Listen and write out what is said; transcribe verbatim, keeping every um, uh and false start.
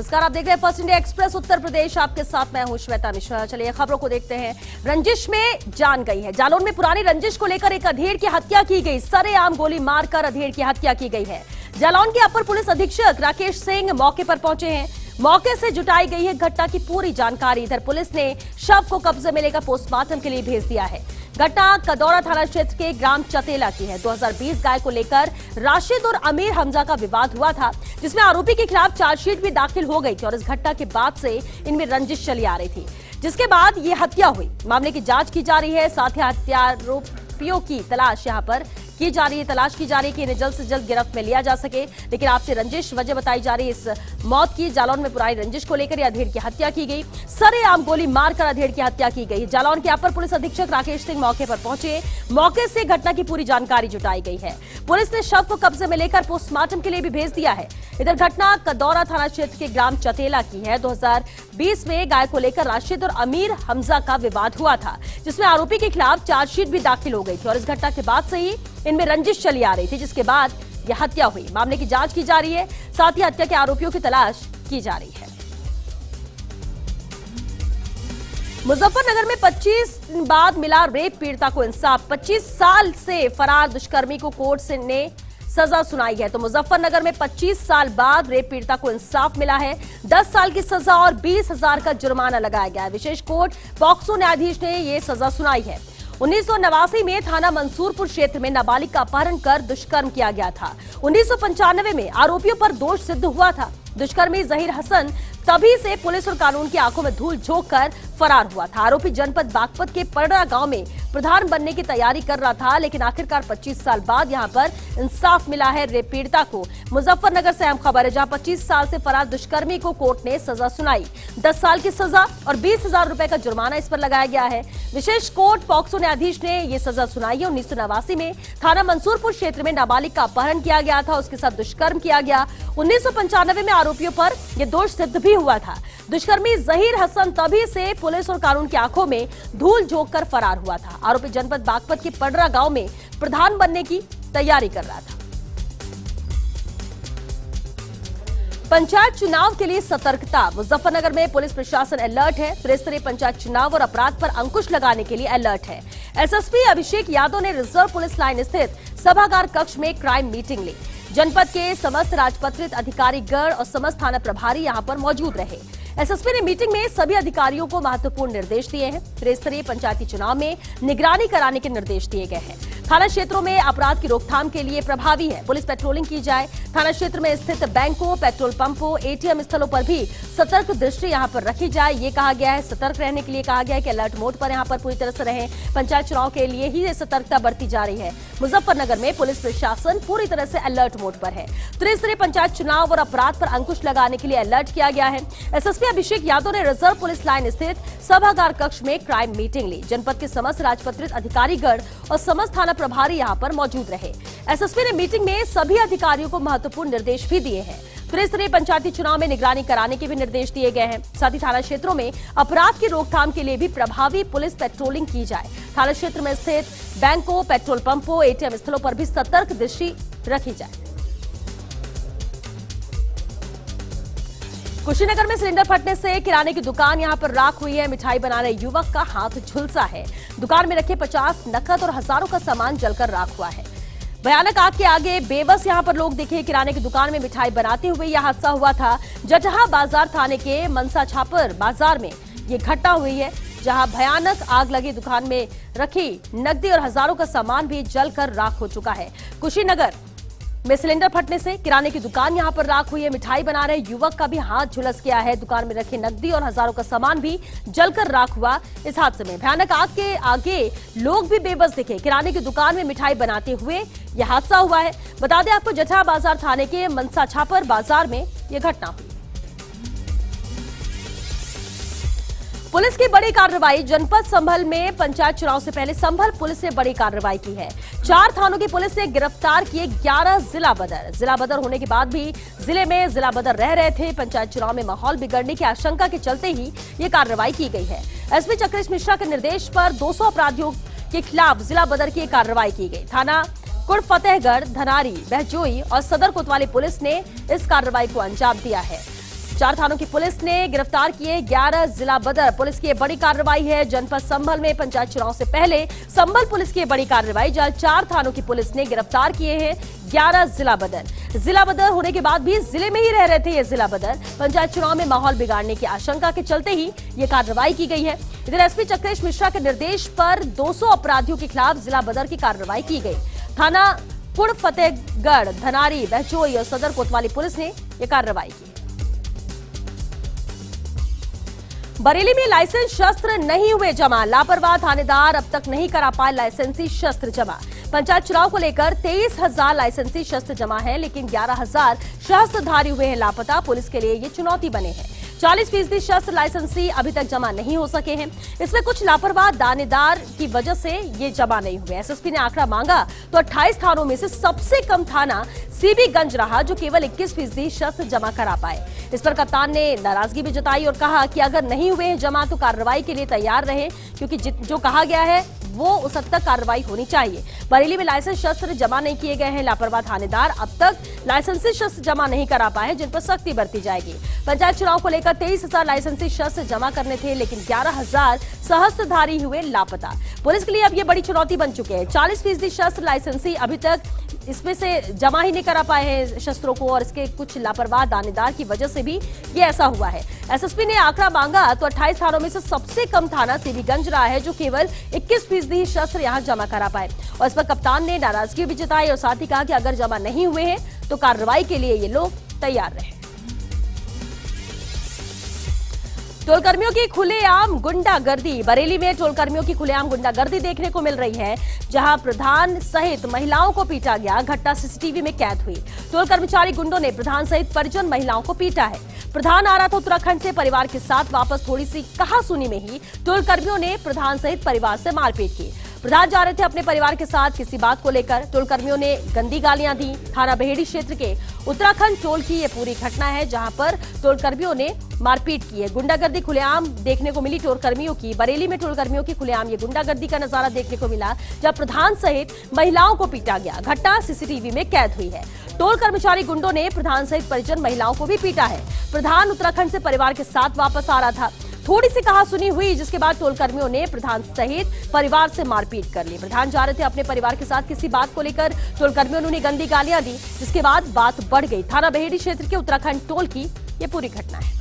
नमस्कार, आप देख रहे हैं first India express Uttar Pradesh. आपके साथ मैं हूं श्वेता मिश्रा। चलिए खबरों को देखते हैं। रंजिश में जान गई है। जालौन में पुरानी रंजिश को लेकर एक अधेड़ की हत्या की गई। सरेआम गोली मारकर अधेड़ की हत्या की गई है। जालौन के अपर पुलिस अधीक्षक राकेश सिंह मौके पर पहुंचे हैं। मौके से जुटाई गई है घटना की पूरी जानकारी। इधर पुलिस ने शव को कब्जे में लेकर पोस्टमार्टम के लिए भेज दिया है। घटना कदौरा थाना क्षेत्र के ग्राम चतेला की है। दो हज़ार बीस गाय को लेकर राशिद और अमीर हमजा का विवाद हुआ था, जिसमें आरोपी के खिलाफ चार्जशीट भी दाखिल हो गई थी और इस घटना के बाद से इनमें रंजिश चली आ रही थी, जिसके बाद ये हत्या हुई। मामले की जांच की जा रही है। साथ ही हत्यारोपियों की तलाश यहां पर की जा रही है तलाश की जा रही है कि इन्हें जल्द से जल्द गिरफ्त में लिया जा सके। लेकिन आपसे रंजिश वजह बताई जा रही है इस मौत की। जालौन में पुरानी रंजिश को लेकर अधेड़ की हत्या की गई। सरेआम गोली मारकर अधेड़ की हत्या की गई। जालौन के अपर पुलिस अधीक्षक राकेश सिंह मौके पर पहुंचे। मौके से घटना की पूरी जानकारी जुटाई गई है। पुलिस ने शव को कब्जे में लेकर पोस्टमार्टम के लिए भी भेज दिया है। इधर घटना कदौरा थाना क्षेत्र के ग्राम चतेला की है। दो हज़ार बीस में गाय को लेकर राशिद और अमीर हमजा का विवाद हुआ था, जिसमें आरोपी के खिलाफ चार्जशीट भी दाखिल हो गई थी और इस घटना के बाद से ही इनमें रंजिश चली आ रही थी, जिसके बाद यह हत्या हुई। मामले की जांच की जा रही है। साथ ही हत्या के आरोपियों की तलाश की जा रही है। मुजफ्फरनगर में पच्चीस दिन बाद मिला रेप पीड़िता को इंसाफ। पच्चीस साल से फरार दुष्कर्मी को कोर्ट से ने सजा सुनाई है। तो मुजफ्फरनगर में पच्चीस साल बाद रेप पीड़िता को इंसाफ मिला है। दस साल की सजा और बीस हजार का जुर्माना लगाया गया है। विशेष कोर्ट पॉक्सो न्यायाधीश ने यह सजा सुनाई है। उन्नीस सौ नवासी में थाना मंसूरपुर क्षेत्र में नाबालिग का अपहरण कर दुष्कर्म किया गया था। उन्नीस सौ पंचानवे में आरोपियों पर दोष सिद्ध हुआ था। दुष्कर्मी जहीर हसन तभी से पुलिस और कानून की आंखों में धूल झोंक कर फरार हुआ था। आरोपी जनपद बागपत के परड़ा गांव में प्रधान बनने की तैयारी कर रहा था, लेकिन आखिरकार पच्चीस साल बाद यहां पर इंसाफ मिला है रेप पीड़िता को। मुजफ्फरनगर से अहम खबर है, जहां पच्चीस साल से फरार दुष्कर्मी को कोर्ट ने सजा सुनाई। दस साल की सजा और बीस हजार रुपए का जुर्माना इस पर लगाया गया है। विशेष कोर्ट पॉक्सो न्यायाधीश ने यह सजा सुनाई है। उन्नीस सौ नवासी में थाना मंसूरपुर क्षेत्र में नाबालिग का अपहरण किया गया था, उसके साथ दुष्कर्म किया गया। उन्नीस सौ पंचानवे में आरोपियों पर यह दोष सिद्ध भी हुआ था। दुष्कर्मी जहीर हसन तभी से पुलिस और कानून की आंखों में धूल झोंक कर फरार हुआ था। आरोपी जनपद बागपत के पडरा गांव में प्रधान बनने की तैयारी कर रहा था। पंचायत चुनाव के लिए सतर्कता। मुजफ्फरनगर में पुलिस प्रशासन अलर्ट है। त्रिस्तरीय पंचायत चुनाव और अपराध पर अंकुश लगाने के लिए अलर्ट है। एसएसपी अभिषेक यादव ने रिजर्व पुलिस लाइन स्थित सभागार कक्ष में क्राइम मीटिंग ली। जनपद के समस्त राजपत्रित अधिकारीगण और समस्त थाना प्रभारी यहां पर मौजूद रहे। एसएसपी ने मीटिंग में सभी अधिकारियों को महत्वपूर्ण निर्देश दिए हैं। त्रिस्तरीय पंचायती चुनाव में निगरानी कराने के निर्देश दिए गए हैं। थाना क्षेत्रों में अपराध की रोकथाम के लिए प्रभावी है पुलिस पेट्रोलिंग की जाए। थाना क्षेत्र में स्थित बैंकों, पेट्रोल पंपों, एटीएम स्थलों पर भी सतर्क दृष्टि यहां पर रखी जाए, ये कहा गया है। सतर्क रहने के लिए कहा गया है कि अलर्ट मोड पर यहां पर पूरी तरह से रहें। पंचायत चुनाव के लिए ही ये सतर्कता बरती जा रही है। मुजफ्फरनगर में पुलिस प्रशासन पूरी तरह से अलर्ट मोड पर है। त्रिस्तरीय पंचायत चुनाव और अपराध पर अंकुश लगाने के लिए अलर्ट किया गया है। एसएसपी अभिषेक यादव ने रिजर्व पुलिस लाइन स्थित सभागार कक्ष में क्राइम मीटिंग ली। जनपद के समस्त राजपत्रित अधिकारीगण और समस्त थाना प्रभारी यहां पर मौजूद रहे। एसएसपी ने मीटिंग में सभी अधिकारियों को महत्वपूर्ण निर्देश भी दिए हैं। त्रिस्तरीय पंचायती चुनाव में निगरानी कराने के भी निर्देश दिए गए हैं। साथ ही थाना क्षेत्रों में अपराध की रोकथाम के लिए भी प्रभावी पुलिस पेट्रोलिंग की जाए। थाना क्षेत्र में स्थित बैंकों, पेट्रोल पंपों, एटीएम स्थलों पर भी सतर्क दृष्टि रखी जाए। कुशीनगर में सिलेंडर फटने से किराने की दुकान यहां पर राख हुई है। मिठाई बना रहे युवक का हाथ झुलसा है। दुकान में रखे पचास नकद और हजारों का सामान जलकर राख हुआ है। भयानक आग के आगे बेबस यहां पर लोग दिखे। किराने की दुकान में मिठाई बनाते हुए यह हादसा हुआ था। जटहा बाजार थाने के मनसा छापर बाजार में यह घटना हुई है, जहां भयानक आग लगी दुकान में रखी नकदी और हजारों का सामान भी जलकर राख हो चुका है। कुशीनगर में सिलेंडर फटने से किराने की दुकान यहां पर राख हुई है। मिठाई बना रहे युवक का भी हाथ झुलस गया है। दुकान में रखे नकदी और हजारों का सामान भी जलकर राख हुआ। इस हादसे में भयानक आग के आगे लोग भी बेबस दिखे। किराने की दुकान में मिठाई बनाते हुए यह हादसा हुआ है। बता दें आपको, जटहा बाजार थाने के मनसा छापर बाजार में यह घटना हुई। पुलिस की बड़ी कार्रवाई। जनपद संभल में पंचायत चुनाव से पहले संभल पुलिस ने बड़ी कार्रवाई की है। चार थानों की पुलिस ने गिरफ्तार किए ग्यारह जिला बदर। जिला बदर होने के बाद भी जिले में जिला बदर रह रहे थे। पंचायत चुनाव में माहौल बिगड़ने की आशंका के चलते ही ये कार्रवाई की गई है। एसपी चक्रेश मिश्रा के निर्देश पर दो सौ अपराधियों के खिलाफ जिला बदर की कार्रवाई की गई। थाना कुड़ फतेहगढ़, धनारी, बहजोई और सदर कोतवाली पुलिस ने इस कार्रवाई को अंजाम दिया है। चार थानों की पुलिस ने गिरफ्तार किए ग्यारह जिला बदर। पुलिस की बड़ी कार्रवाई है जनपद संभल में पंचायत चुनाव से पहले संभल पुलिस की बड़ी कार्रवाई, जहां चार थानों की पुलिस ने गिरफ्तार किए हैं ग्यारह जिला बदर। जिला बदर होने के बाद भी जिले में ही रह रहे थे ये जिला बदर। पंचायत चुनाव में माहौल बिगाड़ने की आशंका के चलते ही ये कार्रवाई की गई है। इधर एसपी चक्रेश मिश्रा के निर्देश पर दो सौ अपराधियों के खिलाफ जिला बदर की कार्रवाई की गई। थाना पुड़ फतेहगढ़, धनारी, बहचोई और सदर कोतवाली पुलिस ने यह कार्रवाई की। बरेली में लाइसेंस शस्त्र नहीं हुए जमा। लापरवाह थानेदार अब तक नहीं करा पाए लाइसेंसी शस्त्र जमा। पंचायत चुनाव को लेकर तेईस हजार लाइसेंसी शस्त्र जमा है, लेकिन ग्यारह हजार शस्त्रधारी हुए हैं लापता। पुलिस के लिए ये चुनौती बने हैं। चालीस फीसदी शस्त्र लाइसेंसी अभी तक जमा नहीं हो सके हैं। इसमें कुछ लापरवाह दानेदार की वजह से ये जमा नहीं हुए। एसएसपी ने आंकड़ा मांगा तो अट्ठाईस थानों में से सबसे कम थाना सीबीगंज रहा, जो केवल इक्कीस फीसदी शस्त्र जमा करा पाए। इस पर कप्तान ने नाराजगी भी जताई और कहा कि अगर नहीं हुए हैं जमा तो कार्रवाई के लिए तैयार रहे, क्योंकि जो कहा गया है वो उस हद तक कार्रवाई होनी चाहिए। बरेली में लाइसेंस शस्त्र जमा नहीं किए गए हैं। लापरवाह थानेदार अब तक लाइसेंसी शस्त्र जमा नहीं करा पाए, जिन पर सख्ती बरती जाएगी। पंचायत चुनाव को लेकर तेईस हजार लाइसेंसी शस्त्र जमा करने थे, लेकिन ग्यारह हजार सहस्त्रधारी हुए लापता। पुलिस के लिए अब ये बड़ी चुनौती बन चुके हैं। चालीस फीसदी शस्त्र लाइसेंसी अभी तक इसमें से जमा ही नहीं करा पाए हैं शस्त्रों को, और इसके कुछ लापरवाह दानेदार की वजह से भी ये ऐसा हुआ है। एसएसपी ने आंकड़ा मांगा तो अट्ठाईस थानों में से सबसे कम थाना सीबीगंज रहा है, जो केवल इक्कीस फीसदी शस्त्र यहां जमा करा पाए। और इस पर कप्तान ने नाराजगी भी जताई और साथ ही कहा कि अगर जमा नहीं हुए हैं तो कार्रवाई के लिए ये लोग तैयार रहे। टोलकर्मियों की खुलेआम गुंडागर्दी। बरेली में टोलकर्मियों की खुलेआम गुंडागर्दी देखने को मिल रही है, जहां प्रधान सहित महिलाओं को पीटा गया। घटना सीसीटीवी में कैद हुई। टोल कर्मचारी गुंडों ने प्रधान सहित परिजन महिलाओं को पीटा है। प्रधान आ रहा था उत्तराखंड से परिवार के साथ वापस। थोड़ी सी कहासुनी में ही टोल कर्मियों ने प्रधान सहित परिवार से मारपीट की। प्रधान जा रहे थे अपने परिवार के साथ किसी बात को लेकर। टोल कर्मियों ने गंदी गालियां दी। थाना बेहेड़ी क्षेत्र के उत्तराखंड टोल की ये पूरी घटना है, जहां पर टोल कर्मियों ने मारपीट की है। गुंडागर्दी खुलेआम देखने को मिली टोल कर्मियों की। बरेली में टोल कर्मियों की खुलेआम ये गुंडागर्दी का नजारा देखने को मिला, जब प्रधान सहित महिलाओं को पीटा गया। घटना सीसीटीवी में कैद हुई है। टोल कर्मचारी गुंडों ने प्रधान सहित परिजन महिलाओं को भी पीटा है। प्रधान उत्तराखंड से परिवार के साथ वापस आ रहा था। थोड़ी सी कहासुनी हुई, जिसके बाद टोल कर्मियों ने प्रधान सहित परिवार से मारपीट कर ली। प्रधान जा रहे थे अपने परिवार के साथ किसी बात को लेकर। टोल कर्मियों ने उन्हें गंदी गालियां दी, जिसके बाद बात बढ़ गई। थाना बेहेड़ी क्षेत्र के उत्तराखंड टोल की ये पूरी घटना है।